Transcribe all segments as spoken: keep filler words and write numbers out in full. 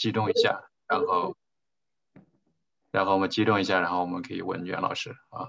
激动一下，然后然后我们激动一下，然后我们可以问袁老师啊。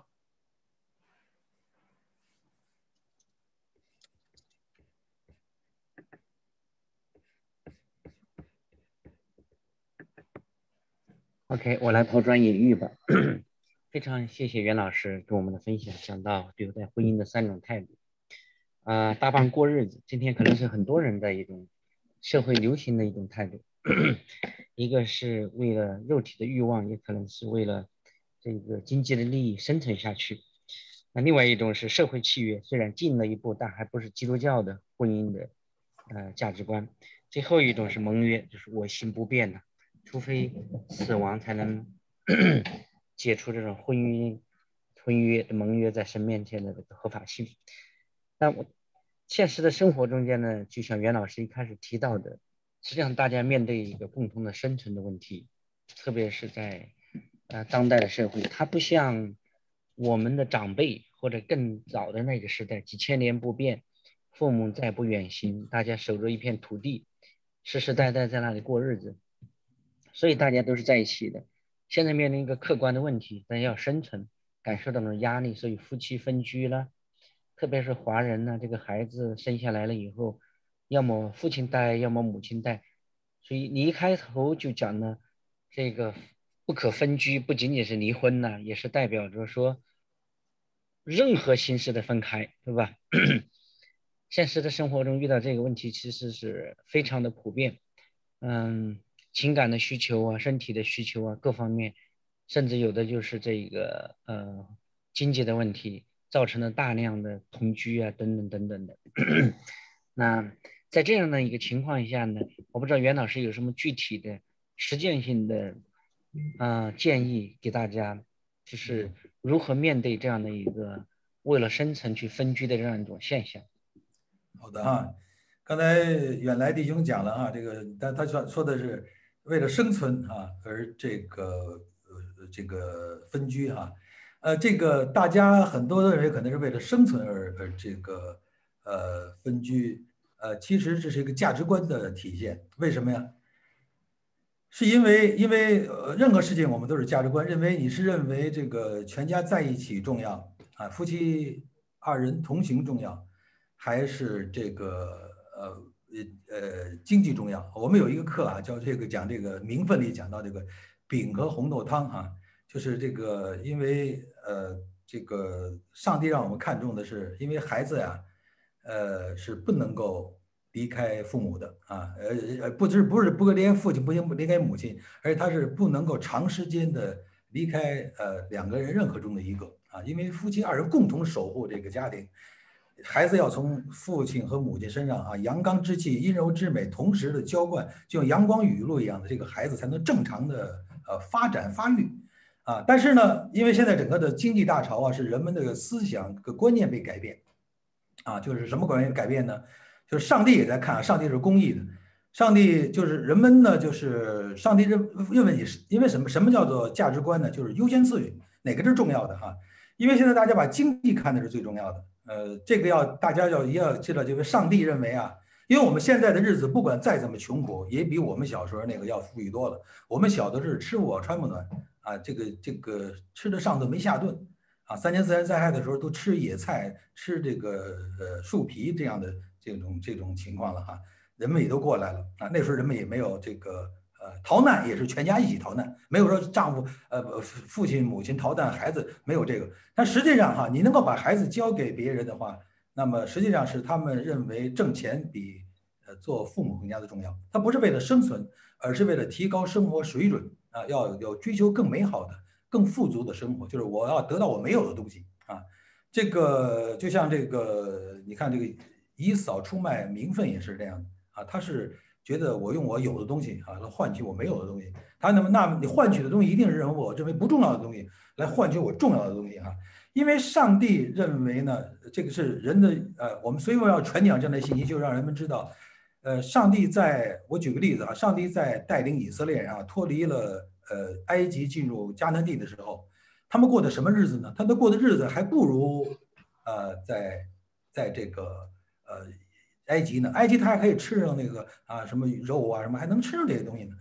OK， 我来抛砖引玉吧。非常谢谢袁老师给我们的分享，讲到对待婚姻的三种态度。啊、呃，搭伴过日子，今天可能是很多人的一种社会流行的一种态度。一个是为了肉体的欲望，也可能是为了这个经济的利益生存下去。那另外一种是社会契约，虽然进了一步，但还不是基督教的婚姻的呃价值观。最后一种是盟约，就是我心不变的，除非死亡才能解除这种婚姻婚约盟约在神面前的这个合法性。但我现实的生活中间呢，就像袁老师一开始提到的，实际上大家面对一个共同的生存的问题，特别是在呃当代的社会，它不像我们的长辈或者更早的那个时代，几千年不变，父母再不远行，大家守着一片土地，世世代代在那里过日子，所以大家都是在一起的。现在面临一个客观的问题，大家要生存，感受到了压力，所以夫妻分居了。特别是华人呢，这个孩子生下来了以后，要么父亲带，要么母亲带，所以你一开头就讲呢，这个不可分居，不仅仅是离婚呢，也是代表着说任何形式的分开，对吧？现实的生活中遇到这个问题，其实是非常的普遍。嗯，情感的需求啊，身体的需求啊，各方面，甚至有的就是这个呃经济的问题，造成了大量的同居啊，等等等等的。那在这样的一个情况下呢，我不知道袁老师有什么具体的实践性的啊、呃、建议给大家，就是如何面对这样的一个为了生存去分居的这样一种现象。 好的哈，刚才远来弟兄讲了哈，这个他他说说的是为了生存啊，而这个呃这个分居哈，呃这个大家很多的人可能是为了生存而而这个呃分居，呃其实这是一个价值观的体现，为什么呀？是因为因为呃任何事情我们都是价值观，认为你是认为这个全家在一起重要啊，夫妻二人同行重要，还是这个呃呃呃经济重要？我们有一个课啊，叫这个讲这个名分里讲到这个饼和红豆汤啊，就是这个因为呃这个上帝让我们看重的是，因为孩子呀，呃是不能够离开父母的啊，呃呃，不是不是不离开父亲，不行离开母亲，而且他是不能够长时间的离开呃两个人任何中的一个啊，因为夫妻二人共同守护这个家庭，孩子要从父亲和母亲身上啊阳刚之气、阴柔之美同时的浇灌，就像阳光雨露一样的，这个孩子才能正常的呃发展发育。啊，但是呢，因为现在整个的经济大潮啊，是人们的思想和观念被改变，啊，就是什么观念改变呢？就是上帝也在看啊，上帝是公义的，上帝就是人们呢，就是上帝认认为你是因为什么？什么叫做价值观呢？就是优先次序，哪个是重要的哈？因为现在大家把经济看的是最重要的，呃，这个要大家要一定要知道，就是上帝认为啊，因为我们现在的日子不管再怎么穷苦，也比我们小时候那个要富裕多了。我们小的是吃不饱穿不暖啊，这个这个吃得上顿没下顿。啊，三年自然灾害的时候都吃野菜、吃这个呃树皮这样的这种这种情况了哈，人们也都过来了啊。那时候人们也没有这个呃逃难，也是全家一起逃难，没有说丈夫呃父亲母亲逃难，孩子没有这个。但实际上哈，你能够把孩子交给别人的话，那么实际上是他们认为挣钱比呃做父母更加的重要。他不是为了生存，而是为了提高生活水准啊，要要追求更美好的。更富足的生活，就是我要得到我没有的东西啊。这个就像这个，你看这个以扫出卖名分也是这样的啊。他是觉得我用我有的东西啊来换取我没有的东西。他那么那么你换取的东西一定是认为我认为不重要的东西来换取我重要的东西啊。因为上帝认为呢，这个是人的呃，我们所以我要传讲这样的信息，就让人们知道，呃，上帝在我举个例子啊，上帝在带领以色列人啊脱离了。呃，埃及进入迦南地的时候，他们过的什么日子呢？他们过的日子还不如呃，在在这个呃埃及呢。埃及他还可以吃上那个啊什么肉啊什么，还能吃上这些东西呢。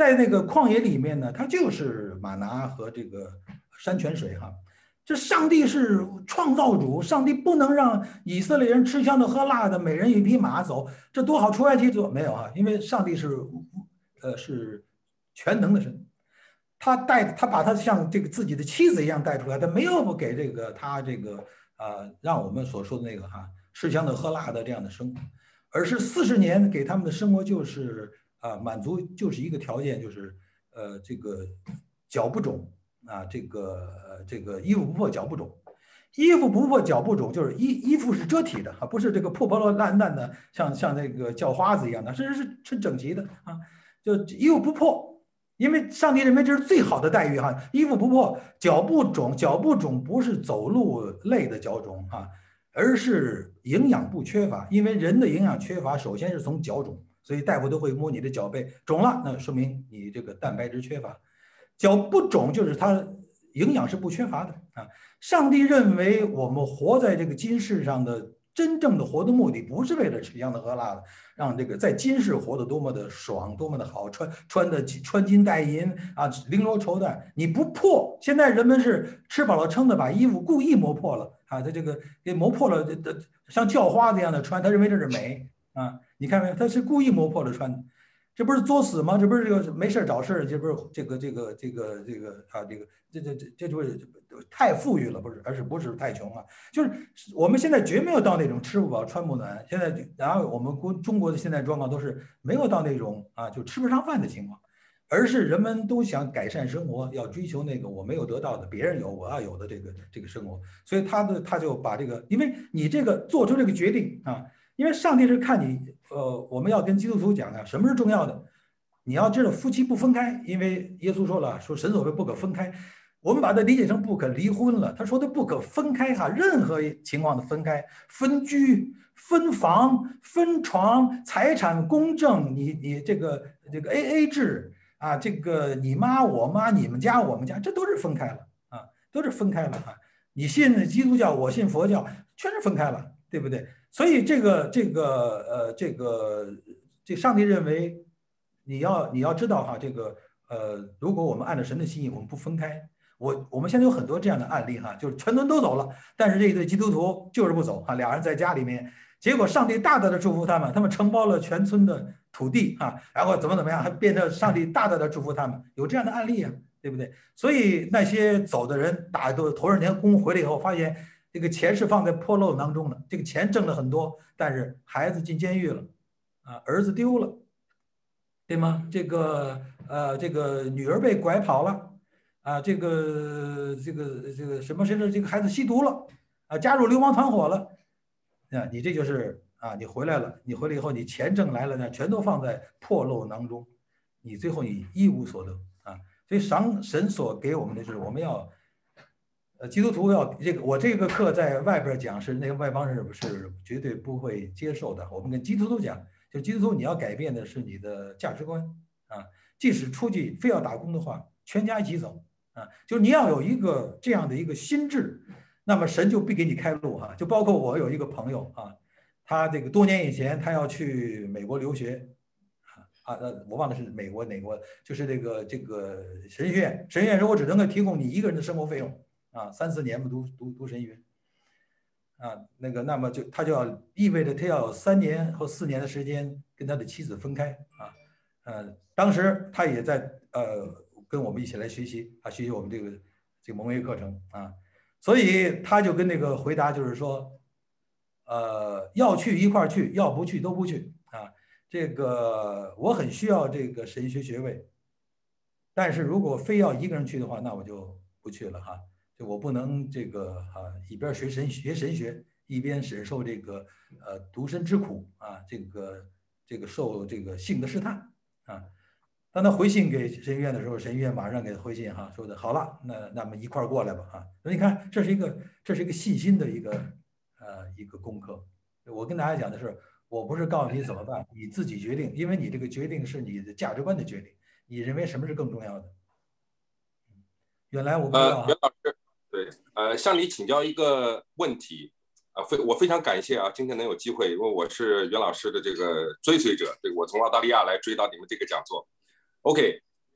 在那个旷野里面呢，它就是玛拿和这个山泉水哈。这上帝是创造主，上帝不能让以色列人吃香的喝辣的，每人一匹马走，这多好出埃及走没有哈？因为上帝是呃是全能的神，他带他把他像这个自己的妻子一样带出来，他没有不给这个他这个啊、呃、让我们所说的那个哈吃香的喝辣的这样的生活，而是四十年给他们的生活就是啊、呃、满足就是一个条件，就是呃这个脚不肿。啊，这个呃，这个衣服不破脚不肿，衣服不破脚不肿，就是衣衣服是遮体的啊，不是这个破破烂烂的，像像那个叫花子一样的，是是是整齐的啊，就衣服不破，因为上帝认为这是最好的待遇哈，衣服不破，脚不肿，脚不肿不是走路累的脚肿哈，而是营养不缺乏，因为人的营养缺乏，首先是从脚肿，所以大夫都会摸你的脚背，肿了，那说明你这个蛋白质缺乏。脚不肿就是它营养是不缺乏的啊！上帝认为我们活在这个今世上的真正的活的目的，不是为了吃香的喝辣的，让这个在今世活得多么的爽，多么的好，穿穿的穿金戴银啊，绫罗绸缎，你不破。现在人们是吃饱了撑的，把衣服故意磨破了啊，他这个给磨破了，这像叫花子一样的穿，他认为这是美啊！你看没有？他是故意磨破了穿的。这不是作死吗？这不是这个没事找事，这不是这个这个这个这个啊，这个这这这这就是太富裕了，不是，而是不是太穷啊？就是我们现在绝没有到那种吃不饱穿不暖，现在然后我们国中国的现在状况都是没有到那种啊就吃不上饭的情况，而是人们都想改善生活，要追求那个我没有得到的，别人有我要有的这个这个生活，所以他的他就把这个，因为你这个做出这个决定啊。因为上帝是看你，呃，我们要跟基督徒讲啊，什么是重要的？你要知道夫妻不分开，因为耶稣说了，说神所谓不可分开，我们把它理解成不可离婚了。他说的不可分开哈，任何情况的分开、分居、分房、分床、财产公正，你你这个这个 A A 制啊，这个你妈我妈你们家我们家，这都是分开了啊，都是分开了啊。你信基督教，我信佛教，全是分开了，对不对？所以这个这个呃这个这上帝认为你要你要知道哈，这个呃如果我们按照神的心意，我们不分开，我我们现在有很多这样的案例哈，就是全村都走了，但是这一对基督徒就是不走啊，俩人在家里面，结果上帝大大的祝福他们，他们承包了全村的土地啊，然后怎么怎么样，还变成上帝大大的祝福他们，有这样的案例啊，对不对？所以那些走的人打都头两天工回来以后，发现。这个钱是放在破漏当中的，这个钱挣了很多，但是孩子进监狱了，啊，儿子丢了，对吗？这个呃，这个女儿被拐跑了，啊，这个这个这个什么谁的这个孩子吸毒了，啊，加入流氓团伙了，啊，你这就是啊，你回来了，你回来以后你钱挣来了呢，全都放在破漏当中，你最后你一无所得啊，所以神神所给我们的就是我们要。呃，基督徒要这个，我这个课在外边讲是那个外邦人是绝对不会接受的。我们跟基督徒讲，就基督徒你要改变的是你的价值观啊，即使出去非要打工的话，全家一起走啊，就你要有一个这样的一个心智，那么神就必给你开路哈、啊。就包括我有一个朋友啊，他这个多年以前他要去美国留学啊啊，呃，我忘了是美国哪国，就是这个这个神学院，神学院说我只能够提供你一个人的生活费用。啊，三四年嘛，读读读神学，啊，那个，那么就他就要意味着他要有三年或四年的时间跟他的妻子分开啊，呃，当时他也在呃跟我们一起来学习啊，学习我们这个这个蒙维课程啊，所以他就跟那个回答就是说，呃，要去一块儿去，要不去都不去啊，这个我很需要这个神学学位，但是如果非要一个人去的话，那我就不去了哈。我不能这个啊，一边学神学神学，一边忍受这个呃独身之苦啊，这个这个受这个性的试探啊。当他回信给神学院的时候，神学院马上给他回信哈，说的好了，那那么一块儿过来吧啊。所以你看，这是一个这是一个信心的一个呃一个功课。我跟大家讲的是，我不是告诉你怎么办，你自己决定，因为你这个决定是你的价值观的决定，你认为什么是更重要的？原来我不知道哈。 呃，袁老师。对，呃，向你请教一个问题，啊，非我非常感谢啊，今天能有机会，因为我是袁老师的这个追随者，对，我从澳大利亚来追到你们这个讲座。OK，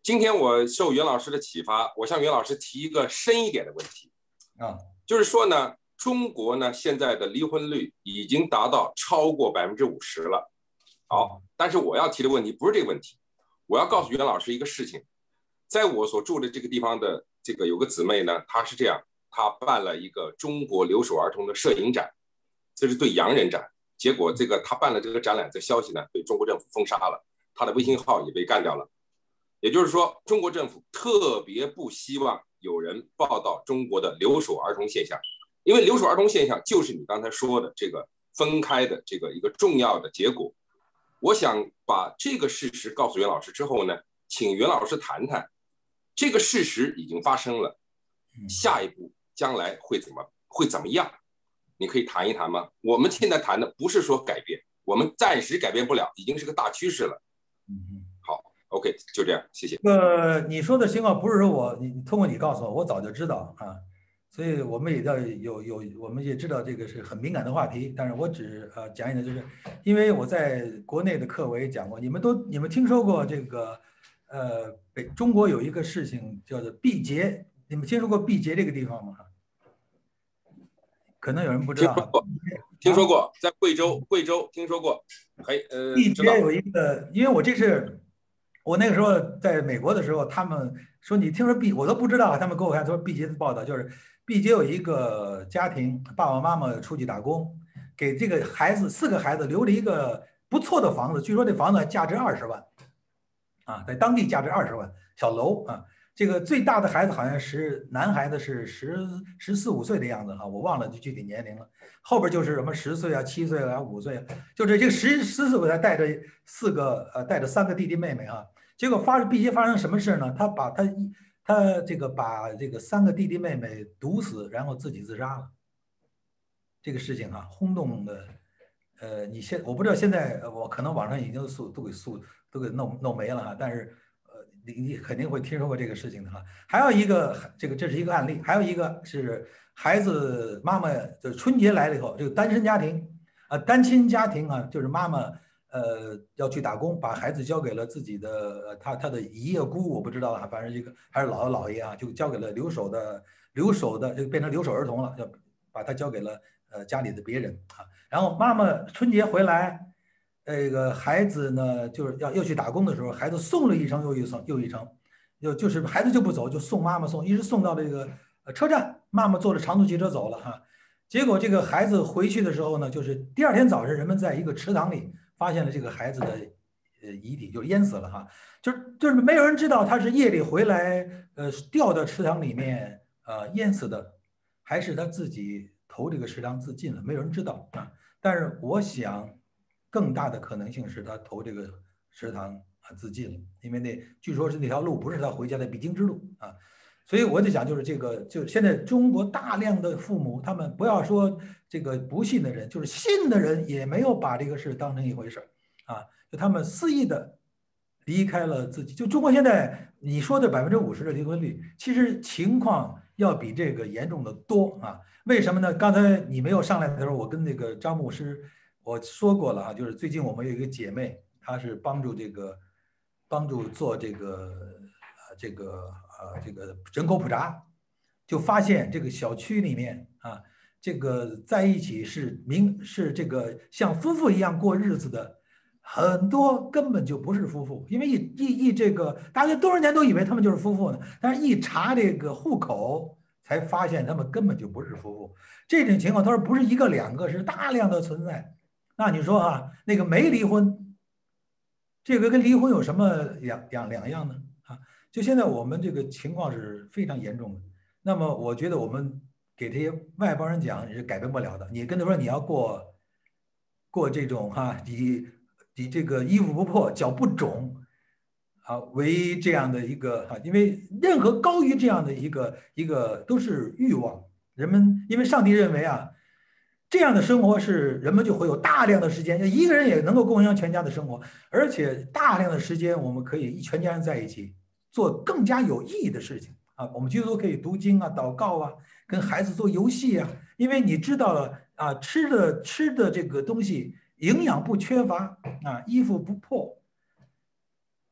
今天我受袁老师的启发，我向袁老师提一个深一点的问题啊， 就是说呢，中国呢现在的离婚率已经达到超过百分之五十了。好，但是我要提的问题不是这个问题，我要告诉袁老师一个事情，在我所住的这个地方的这个有个姊妹呢，她是这样，她办了一个中国留守儿童的摄影展，这是对洋人展，结果这个她办了这个展览，这消息呢被中国政府封杀了，她的微信号也被干掉了。也就是说，中国政府特别不希望有人报道中国的留守儿童现象，因为留守儿童现象就是你刚才说的这个分开的这个一个重要的结果。我想把这个事实告诉袁老师之后呢，请袁老师谈谈，这个事实已经发生了，下一步将来会怎么会怎么样？你可以谈一谈吗？我们现在谈的不是说改变，我们暂时改变不了，已经是个大趋势了。好 ，OK， 就这样，谢谢。 呃，你说的情况不是说我你通过你告诉我，我早就知道啊，所以我们也要有有，我们也知道这个是很敏感的话题，但是我只呃讲一讲，就是因为我在国内的课我也讲过，你们都你们听说过这个呃北中国有一个事情叫做毕节，你们听说过毕节这个地方吗？可能有人不知道。 听说过，听说过，在贵州，贵州听说过。还呃， 毕节有一个，因为我这是我那个时候在美国的时候，他们说你听说毕，我都不知道，他们给我看说毕节的报道，就是毕节有一个家庭，爸爸妈妈出去打工，给这个孩子四个孩子留了一个不错的房子，据说这房子价值二十万，啊，在当地价值二十万，小楼啊。这个最大的孩子好像是男孩子，是十十四五岁的样子哈，我忘了具体年龄了。后边就是什么十岁啊、七岁啊、五岁啊，就是这个十十四岁才带着四个呃带着三个弟弟妹妹啊。结果发毕节发生什么事呢？他把他他这个把这个三个弟弟妹妹毒死，然后自己自杀了。这个事情哈、啊，轰动的，呃，你现我不知道现在我可能网上已经诉都给诉都给弄弄没了哈，但是。你你肯定会听说过这个事情的哈，还有一个这个这是一个案例，还有一个是孩子妈妈就是春节来了以后，这个单身家庭啊，单亲家庭啊，就是妈妈呃要去打工，把孩子交给了自己的他他的姨爷姑，我不知道啊，反正这个还是姥姥姥爷啊，就交给了留守的留守的就变成留守儿童了，要把他交给了呃家里的别人啊，然后妈妈春节回来。这个孩子呢，就是要要去打工的时候，孩子送了一程又一程又一程，就就是孩子就不走，就送妈妈送，一直送到这个车站，妈妈坐着长途汽车走了哈。结果这个孩子回去的时候呢，就是第二天早晨，人们在一个池塘里发现了这个孩子的呃遗体，就淹死了哈。就是就是没有人知道他是夜里回来呃掉到池塘里面呃淹死的，还是他自己投这个池塘自尽了，没有人知道啊。但是我想。更大的可能性是他投这个池塘啊自尽了，因为那据说是那条路不是他回家的必经之路啊，所以我就讲就是这个，就现在中国大量的父母，他们不要说这个不信的人，就是信的人也没有把这个事当成一回事啊，就他们肆意的离开了自己。就中国现在你说的百分之五十的离婚率，其实情况要比这个严重的多啊。为什么呢？刚才你没有上来的时候，我跟那个张牧师。我说过了啊，就是最近我们有一个姐妹，她是帮助这个，帮助做这个呃这个呃这个人口普查，就发现这个小区里面啊，这个在一起是明是这个像夫妇一样过日子的，很多根本就不是夫妇，因为一一一这个大家多少年都以为他们就是夫妇呢，但是一查这个户口才发现他们根本就不是夫妇。这种情况他说不是一个两个，是大量的存在。那你说啊，那个没离婚，这个跟离婚有什么两两两样呢？啊，就现在我们这个情况是非常严重的。那么我觉得我们给这些外邦人讲，你是改变不了的。你跟他说你要过过这种哈、啊，你你这个衣服不破，脚不肿啊，为这样的一个啊，因为任何高于这样的一个一个都是欲望。人们因为上帝认为啊。这样的生活是人们就会有大量的时间，一个人也能够供应全家的生活，而且大量的时间我们可以一全家人在一起做更加有意义的事情啊。我们基督徒可以读经啊、祷告啊，跟孩子做游戏啊，因为你知道了啊，吃的吃的这个东西营养不缺乏啊，衣服不破，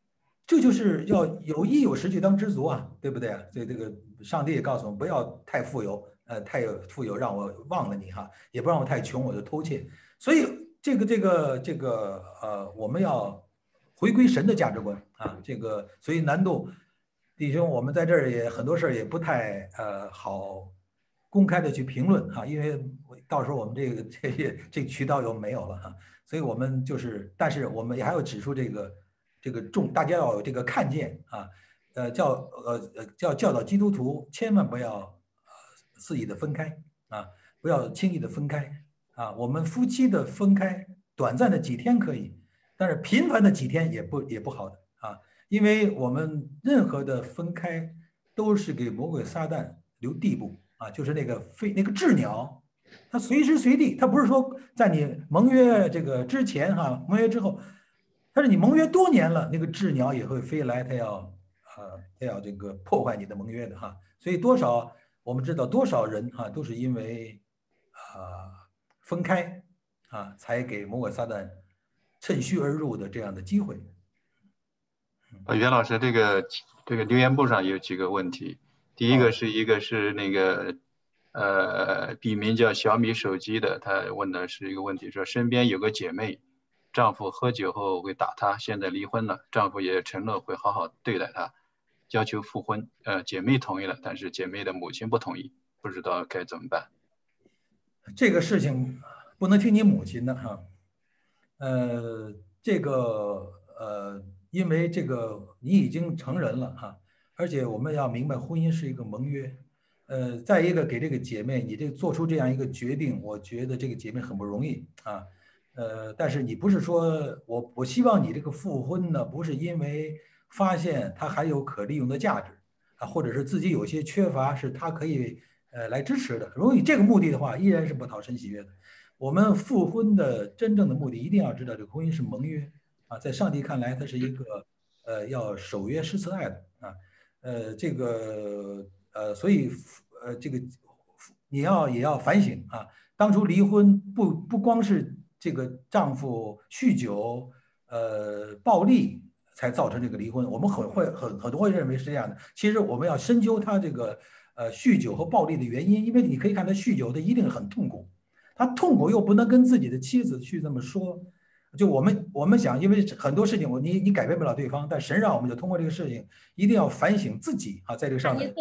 这就是要有衣有食就当知足啊，对不对啊？所以这个上帝也告诉我们，不要太富有，呃，太富有让我忘了你哈，也不让我太穷，我就偷窃。所以这个这个这个呃，我们要回归神的价值观啊，这个所以难度，弟兄，我们在这儿也很多事儿也不太呃好公开的去评论哈，因为到时候我们这个这些这个渠道又没有了哈，所以我们就是，但是我们也还要指出这个。这个重，大家要有这个看见啊，呃，叫呃呃叫教导基督徒千万不要呃肆意的分开啊，不要轻易的分开啊。我们夫妻的分开，短暂的几天可以，但是频繁的几天也不也不好的啊，因为我们任何的分开都是给魔鬼撒旦留地步啊，就是那个飞那个鸷鸟，它随时随地，它不是说在你盟约这个之前哈、啊，盟约之后。但是你盟约多年了，那个鸷鸟也会飞来，它要，呃，它要这个破坏你的盟约的哈。所以多少我们知道多少人哈，都是因为啊分开啊，才给魔鬼撒旦趁虚而入的这样的机会。 呃，袁老师，这个这个留言簿上有几个问题，第一个是一个是那个呃笔名叫小米手机的，他问的是一个问题，说身边有个姐妹。丈夫喝酒后会打她，现在离婚了，丈夫也承诺会好好对待她，要求复婚。呃，姐妹同意了，但是姐妹的母亲不同意，不知道该怎么办。 这个事情不能听你母亲的哈，呃，这个呃，因为这个你已经成人了哈，而且我们要明白婚姻是一个盟约，呃，再一个给这个姐妹你这做出这样一个决定，我觉得这个姐妹很不容易啊。呃，但是你不是说我我希望你这个复婚呢，不是因为发现他还有可利用的价值啊，或者是自己有些缺乏是他可以呃来支持的。如果你这个目的的话，依然是不讨神喜悦的。我们复婚的真正的目的，一定要知道，这个婚姻是盟约啊，在上帝看来，它是一个呃要守约施慈爱的啊，呃这个呃所以呃这个你要也要反省啊，当初离婚不不光是。这个丈夫酗酒，呃，暴力才造成这个离婚。我们很会很很多会认为是这样的。其实我们要深究他这个呃酗酒和暴力的原因，因为你可以看他酗酒，他一定很痛苦，他痛苦又不能跟自己的妻子去这么说。就我们我们想，因为很多事情我你你改变不了对方，但神让我们就通过这个事情，一定要反省自己啊，在这个上面，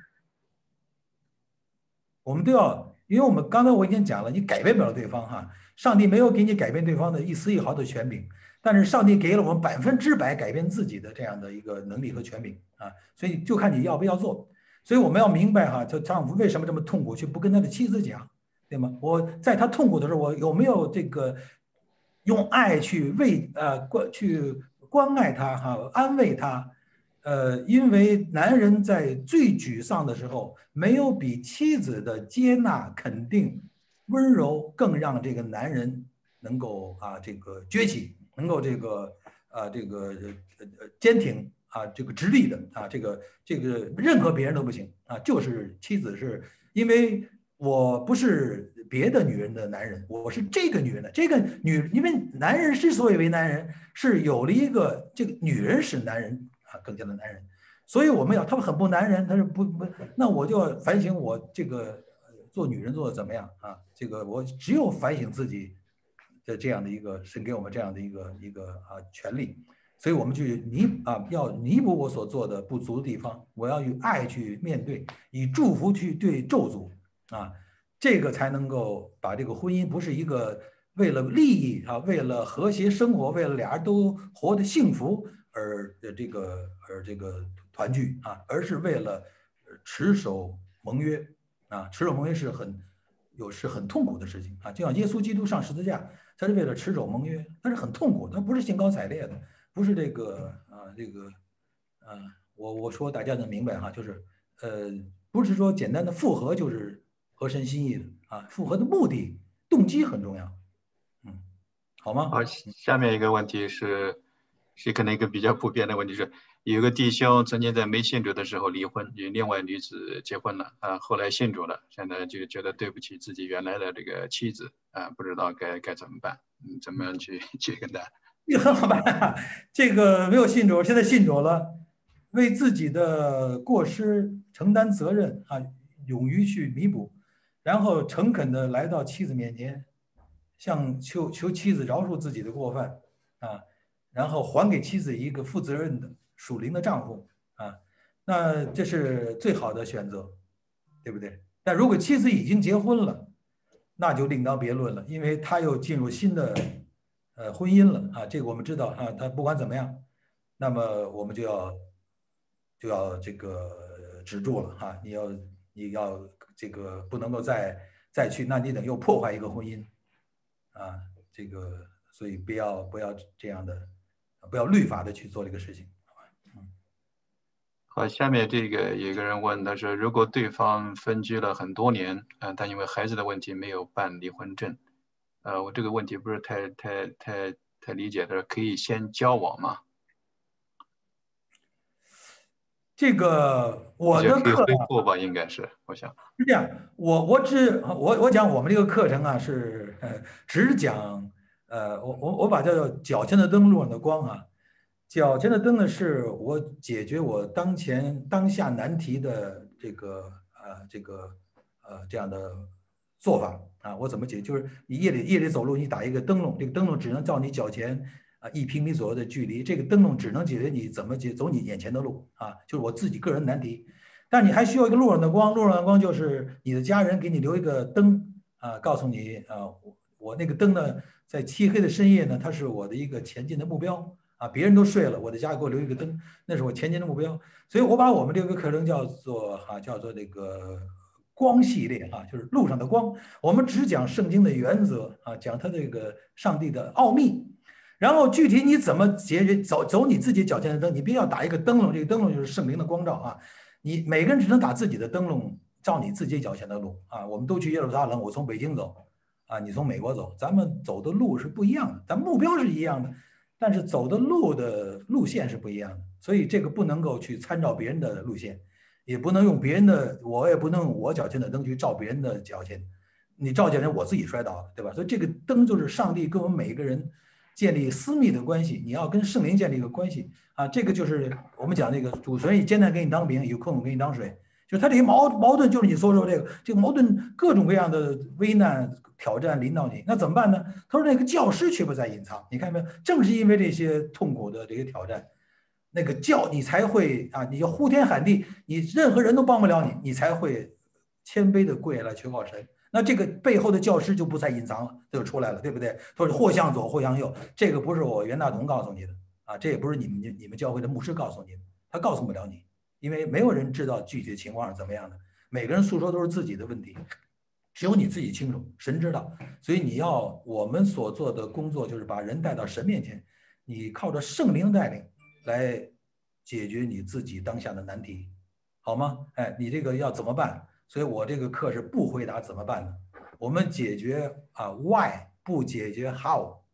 我们都要。因为我们刚才我已经讲了，你改变不了对方哈，上帝没有给你改变对方的一丝一毫的权柄，但是上帝给了我们百分之百改变自己的这样的一个能力和权柄啊，所以就看你要不要做。所以我们要明白哈，这丈夫为什么这么痛苦，却不跟他的妻子讲，对吗？我在他痛苦的时候，我有没有这个用爱去为呃关去关爱他哈，安慰他？呃，因为男人在最沮丧的时候，没有比妻子的接纳、肯定、温柔更让这个男人能够啊这个崛起，能够这个啊这个呃呃坚挺啊这个直立的啊这个这个任何别人都不行啊，就是妻子是因为我不是别的女人的男人，我是这个女人的这个女，因为男人之所以为男人，是有了一个这个女人使男人。啊，更加的男人，所以我们要他们很不男人，他是不不，那我就要反省我这个做女人做的怎么样啊？这个我只有反省自己的这样的一个神给我们这样的一个一个啊权利，所以我们去弥啊要弥补我所做的不足的地方，我要以爱去面对，以祝福去对咒诅啊，这个才能够把这个婚姻不是一个为了利益啊，为了和谐生活，为了俩人都活得幸福。而这个而这个团聚啊，而是为了持守盟约啊，持守盟约是很有是很痛苦的事情啊，就像耶稣基督上十字架，他是为了持守盟约，他是很痛苦，他不是兴高采烈的，不是这个啊这个啊，我我说大家能明白哈，就是呃不是说简单的复合就是合神心意的啊，复合的目的动机很重要，嗯，好吗？ 好，下面一个问题是。是可能一个比较普遍的问题是，有个弟兄曾经在没信主的时候离婚，与另外女子结婚了啊，后来信主了，现在就觉得对不起自己原来的这个妻子啊，不知道该该怎么办，嗯，怎么样去去跟他这个很好办啊，这个没有信主，现在信主了，为自己的过失承担责任啊，勇于去弥补，然后诚恳的来到妻子面前，向求求妻子饶恕自己的过犯啊，然后还给妻子一个负责任的属灵的丈夫啊，那这是最好的选择，对不对？但如果妻子已经结婚了，那就另当别论了，因为他又进入新的呃婚姻了啊，这个我们知道啊，他不管怎么样，那么我们就要就要这个止住了哈，你要你要这个不能够再再去，那你等又破坏一个婚姻啊，这个所以不要不要这样的，不要律法的去做这个事情。 好，下面这个有个人问，他说，如果对方分居了很多年，啊、呃，但因为孩子的问题没有办离婚证，呃，我这个问题不是太太太太理解的，可以先交往吗？ 这个我的课恢复吧，应该是，我想是这样，我我只我我讲我们这个课程啊是呃只讲呃我我我把叫脚前的灯路上的光啊。脚前的灯呢，是我解决我当前当下难题的这个呃这个呃这样的做法啊。我怎么解？就是你夜里夜里走路，你打一个灯笼，这个灯笼只能照你脚前啊一平米左右的距离，这个灯笼只能解决你怎么解走你眼前的路啊，就是我自己个人难题。但你还需要一个路上的光，路上的光就是你的家人给你留一个灯啊，告诉你啊，我我那个灯呢，在漆黑的深夜呢，它是我的一个前进的目标。啊，别人都睡了，我的家给我留一个灯，那是我前进的目标。所以我把我们这个课程叫做哈、啊，叫做这个光系列啊，就是路上的光。我们只讲圣经的原则啊，讲它这个上帝的奥秘。然后具体你怎么解决走走你自己脚前的灯，你必须要打一个灯笼，这个灯笼就是圣灵的光照啊。你每个人只能打自己的灯笼，照你自己脚前的路啊。我们都去耶路撒冷，我从北京走啊，你从美国走，咱们走的路是不一样的，咱目标是一样的。但是走的路的路线是不一样的，所以这个不能够去参照别人的路线，也不能用别人的，我也不能用我脚前的灯去照别人的脚前，你照见人我自己摔倒了，对吧？所以这个灯就是上帝跟我们每一个人建立私密的关系，你要跟圣灵建立一个关系啊，这个就是我们讲那个主存以艰难给你当饼，有困苦给你当水，就是他这些矛矛盾，就是你所说这个这个矛盾各种各样的危难挑战临到你，那怎么办呢？他说那个教师却不再隐藏，你看到没有？正是因为这些痛苦的这些挑战，那个教你才会啊，你要呼天喊地，你任何人都帮不了你，你才会谦卑的跪下来求告神。那这个背后的教师就不再隐藏了，就出来了，对不对？他说或向左或向右，这个不是我袁大同告诉你的啊，这也不是你们你们教会的牧师告诉你的，他告诉不了你。因为没有人知道具体的情况是怎么样的，每个人诉说都是自己的问题，只有你自己清楚，神知道。所以你要我们所做的工作就是把人带到神面前，你靠着圣灵带领来解决你自己当下的难题，好吗？哎，你这个要怎么办？所以我这个课是不回答怎么办的，我们解决啊 why 不解决 how，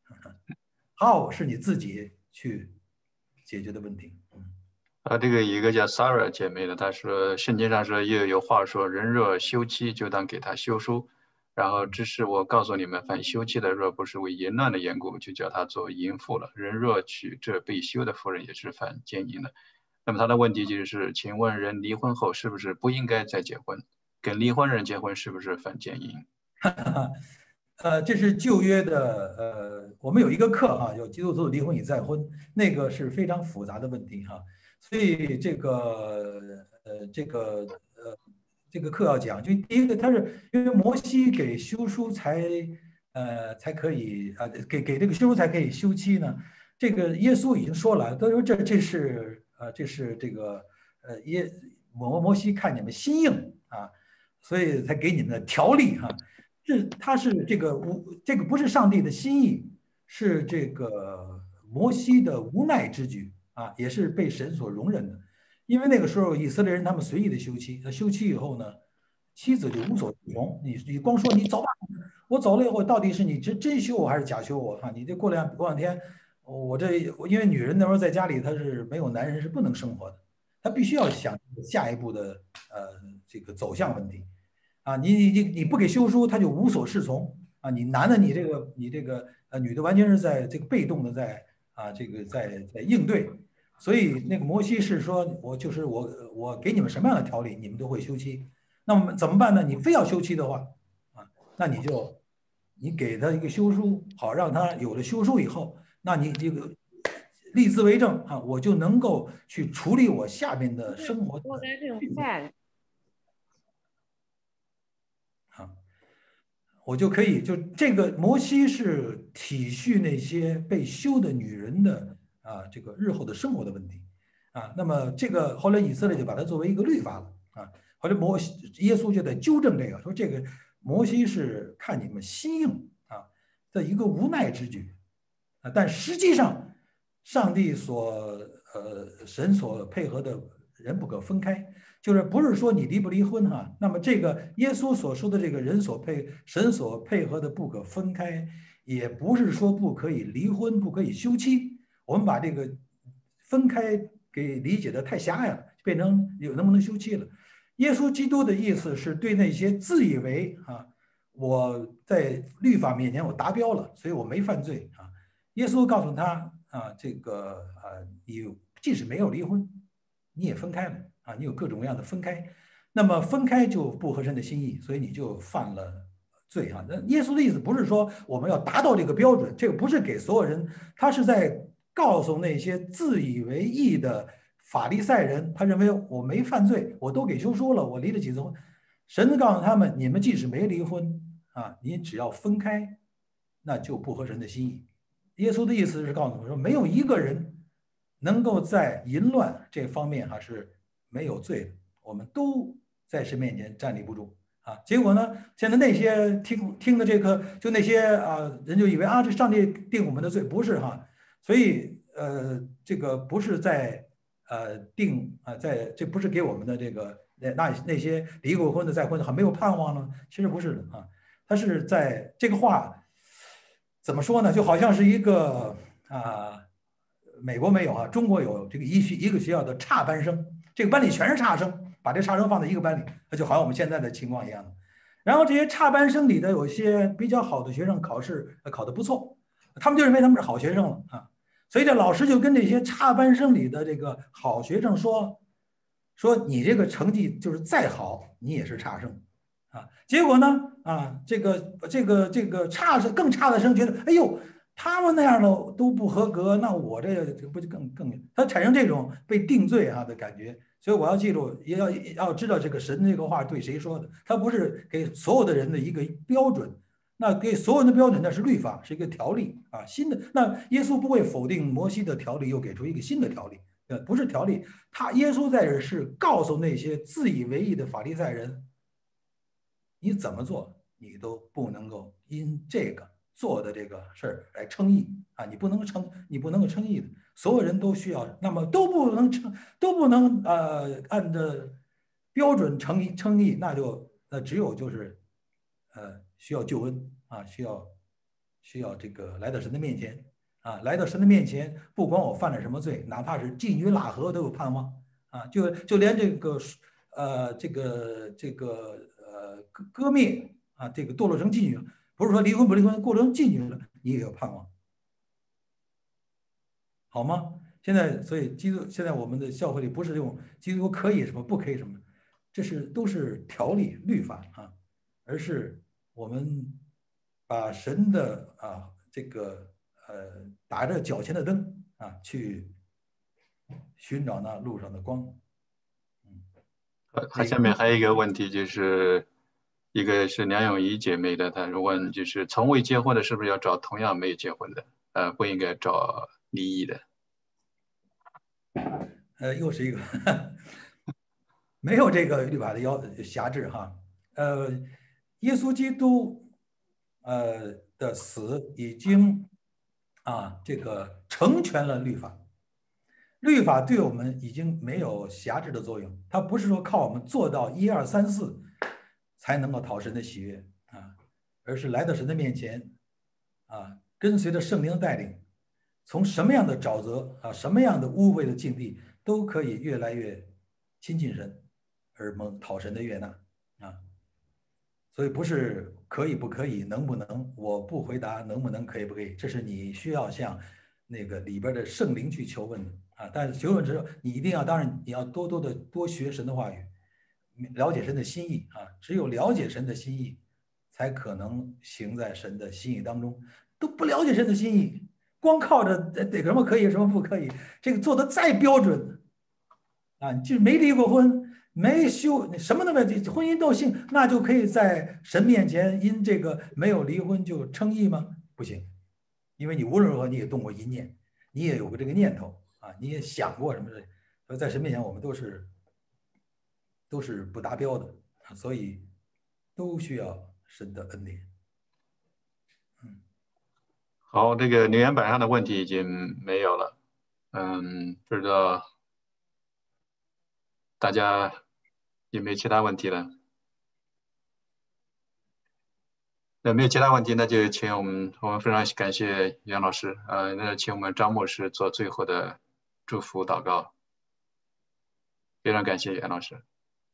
how 是你自己去解决的问题。 啊，这个一个叫 Sarah 姐妹的，她说圣经上说又有话说，人若休妻，就当给他休书。然后只是我告诉你们，凡休妻的，若不是为淫乱的缘故，就叫他做淫妇了。人若娶这被休的妇人，也是犯奸淫的。那么他的问题就是，请问人离婚后是不是不应该再结婚？跟离婚人结婚是不是犯奸淫？ 呃，这是旧约的，呃，我们有一个课哈、啊，有基督徒离婚与再婚，那个是非常复杂的问题哈、啊。所以这个呃这个呃这个课要讲，就第一个，他是因为摩西给休书才呃才可以啊、呃，给给这个休书才可以休妻呢。这个耶稣已经说了，他说这这是呃这是这个呃耶摩摩西看你们心硬啊，所以才给你们的条例哈、啊。是他是这个无这个不是上帝的心意，是这个摩西的无奈之举。啊，也是被神所容忍的，因为那个时候以色列人他们随意的休妻，休妻以后呢，妻子就无所适从。你你光说你走吧，我走了以后，到底是你真真休我还是假休我啊？你这过两过两天，我这因为女人那时候在家里她是没有男人是不能生活的，她必须要想下一步的呃这个走向问题啊。你你你你不给休书，她就无所适从啊。你男的你这个你这个呃，女的完全是在这个被动的在啊这个在在应对。所以那个摩西是说，我就是我我给你们什么样的条例，你们都会休妻。那么怎么办呢？你非要休妻的话，啊，那你就你给他一个休书，好让他有了休书以后，那你这个立字为证啊，我就能够去处理我下面的生活的运作啊，我就可以就这个摩西是体恤那些被休的女人的啊这个日后的生活的问题啊。那么这个后来以色列就把它作为一个律法了啊。后来摩西耶稣就在纠正这个，说这个摩西是看你们心硬啊的一个无奈之举啊，但实际上上帝所呃神所配合的人不可分开，就是不是说你离不离婚哈。那么这个耶稣所说的这个人所配神所配合的不可分开，也不是说不可以离婚不可以休妻。我们把这个分开给理解的太狭隘了，变成有能不能休妻了。耶稣基督的意思是对那些自以为啊我在律法面前我达标了，所以我没犯罪啊。耶稣告诉他啊，这个啊，你即使没有离婚，你也分开了啊，你有各种各样的分开，那么分开就不合神的心意，所以你就犯了罪哈。那耶稣的意思不是说我们要达到这个标准，这个不是给所有人，他是在告诉那些自以为义的法利赛人，他认为我没犯罪，我都给休书了，我离了几次婚。神告诉他们，你们即使没离婚啊，你只要分开，那就不合神的心意。耶稣的意思是告诉我们说，没有一个人能够在淫乱这方面哈是没有罪的，我们都在神面前站立不住啊。结果呢，现在那些听听的这个，就那些啊人就以为啊，这上帝定我们的罪，不是哈。所以呃，这个不是在呃定啊，在这不是给我们的这个那那那些离过婚的再婚的还没有盼望呢，其实不是的啊，他是在这个话。怎么说呢？就好像是一个啊，美国没有啊，中国有这个一学一个学校的差班生，这个班里全是差生，把这差生放在一个班里，那就好像我们现在的情况一样的。然后这些差班生里的有些比较好的学生考试考得不错，他们就认为他们是好学生了啊，所以这老师就跟这些差班生里的这个好学生说，说你这个成绩就是再好，你也是差生。啊，结果呢？啊，这个这个这个差是更差的生觉得，哎呦，他们那样的都不合格，那我这不就更更？他产生这种被定罪啊的感觉。所以我要记住，也要要知道这个神这个话对谁说的，他不是给所有的人的一个标准，那给所有人的标准那是律法，是一个条例啊，新的。那耶稣不会否定摩西的条例，又给出一个新的条例，呃，不是条例，他耶稣在这是告诉那些自以为义的法利赛人。你怎么做，你都不能够因这个做的这个事儿来称义啊！你不能称，你不能够称义的。所有人都需要，那么都不能称，都不能呃按照标准称义称义，那就那只有就是呃需要救恩啊，需要需要这个来到神的面前啊，来到神的面前，不管我犯了什么罪，哪怕是妓女喇合都有盼望啊，就就连这个呃这个这个。呃，割割灭啊，这个堕落成妓女，不是说离婚不离婚，堕落成妓女了，你也有盼望，好吗？现在，所以基督现在我们的教会里不是用基督可以什么不可以什么，这是都是条例律法啊，而是我们把神的啊这个呃打着脚前的灯啊去寻找那路上的光。 他下面还有一个问题，就是一个是梁咏仪姐妹的，她问就是从未结婚的，是不是要找同样没有结婚的？呃，不应该找离异的。 呃，又是一个没有这个律法的要辖制哈。呃，耶稣基督呃的死已经啊这个成全了律法。律法对我们已经没有辖制的作用，它不是说靠我们做到一二三四才能够讨神的喜悦啊，而是来到神的面前啊，跟随着圣灵的带领，从什么样的沼泽啊，什么样的污秽的境地，都可以越来越亲近神，而蒙讨神的悦纳啊。 所以不是可以不可以，能不能，我不回答能不能可以不可以，这是你需要向那个里边的圣灵去求问的啊。但是求问之后，你一定要，当然你要多多的多学神的话语，了解神的心意啊。只有了解神的心意，才可能行在神的心意当中。都不了解神的心意，光靠着得什么可以什么不可以，这个做的再标准啊，就没离过婚。没修什么都没有，婚姻斗性，那就可以在神面前因这个没有离婚就称义吗？不行，因为你无论如何你也动过一念，你也有过这个念头啊，你也想过什么事，所以在神面前我们都是都是不达标的，所以都需要神的恩典。 嗯，好，这个留言板上的问题已经没有了，嗯，不知道大家有没有其他问题了？那没有其他问题，那就请我们我们非常感谢袁老师，呃，那请我们张牧师做最后的祝福祷告。非常感谢袁老师。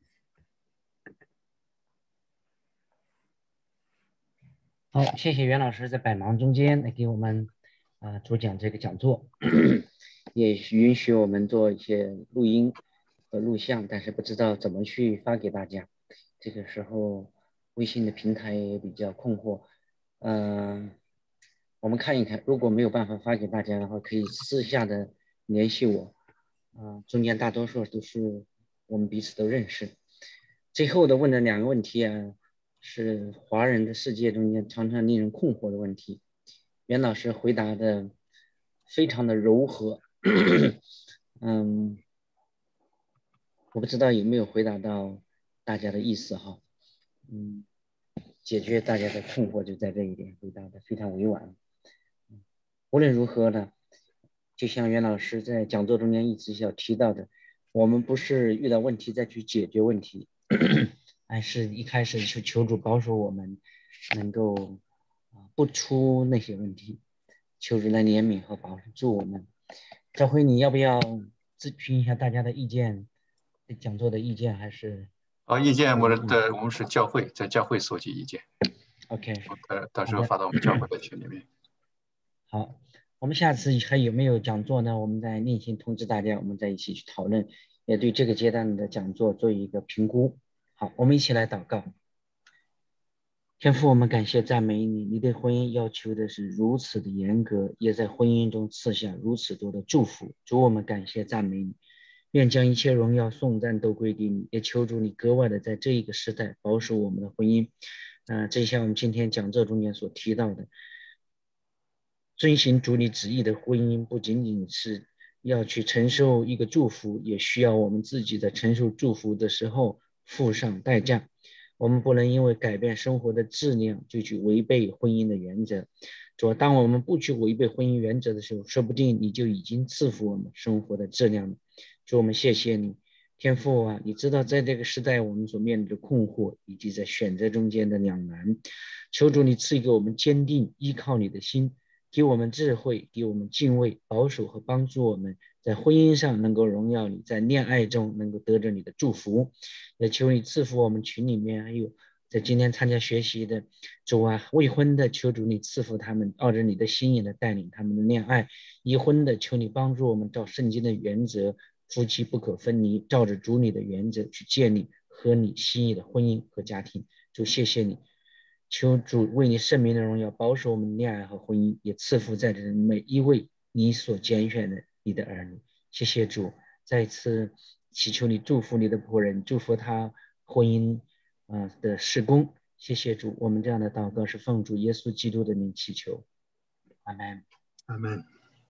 好，谢谢袁老师在百忙中间来给我们啊、呃、主讲这个讲座，也允许我们做一些录音和录像，但是不知道怎么去发给大家。这个时候微信的平台也比较困惑，嗯、呃，我们看一看，如果没有办法发给大家的话，可以私下的联系我，啊、呃，中间大多数都是我们彼此都认识。最后的问的两个问题啊，是华人的世界中间常常令人困惑的问题。袁老师回答的非常的柔和，嗯，我不知道有没有回答到大家的意思哈，嗯，解决大家的困惑就在这一点，回答的非常委婉。无论如何呢，就像袁老师在讲座中间一直要提到的，我们不是遇到问题再去解决问题，而是一开始就求主保守我们能够不出那些问题，求主来怜悯和保助我们。赵辉，你要不要咨询一下大家的意见？讲座的意见还是？ 啊，意见我们的我们是教会，在教会收集意见。 OK， 呃，到时候发到我们教会的群里面。 好，我们下次还有没有讲座呢？我们再另行通知大家，我们再一起去讨论，也对这个阶段的讲座做一个评估。好，我们一起来祷告。天父，我们感谢赞美你，你对婚姻要求的是如此的严格，也在婚姻中赐下如此多的祝福。主，我们感谢赞美你，愿将一切荣耀颂赞都归给你，也求主你格外的在这一个时代保守我们的婚姻。啊、呃，这像我们今天讲座中间所提到的，遵行主你旨意的婚姻，不仅仅是要去承受一个祝福，也需要我们自己在承受祝福的时候付上代价。我们不能因为改变生活的质量就去违背婚姻的原则。主，当我们不去违背婚姻原则的时候，说不定你就已经赐福我们生活的质量了。主，我们谢谢你，天父啊，你知道在这个时代我们所面对的困惑，以及在选择中间的两难。求主你赐给我们坚定依靠你的心，给我们智慧，给我们敬畏、保守和帮助我们在婚姻上能够荣耀你，在恋爱中能够得着你的祝福。也求你赐福我们群里面还有在今天参加学习的主啊，未婚的求主你赐福他们，照着你的心意的带领他们的恋爱；已婚的求你帮助我们照圣经的原则，夫妻不可分离，照着主你的原则去建立合你心意的婚姻和家庭。主谢谢你，求主为你圣名的荣耀保守我们恋爱和婚姻，也赐福在这每一位你所拣选的你的儿女。谢谢主，再次祈求你祝福你的仆人，祝福他婚姻啊的事工。谢谢主，我们这样的祷告是奉主耶稣基督的名祈求，阿门， 阿门。